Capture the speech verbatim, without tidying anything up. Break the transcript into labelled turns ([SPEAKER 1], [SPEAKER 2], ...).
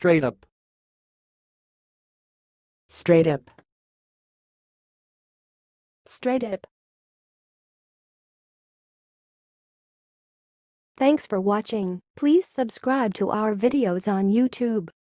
[SPEAKER 1] straight up.
[SPEAKER 2] Straight up.
[SPEAKER 3] Straight up. Thanks for watching. Please subscribe to our videos on YouTube.